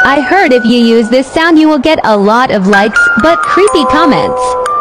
I heard if you use this sound you will get a lot of likes, but creepy comments.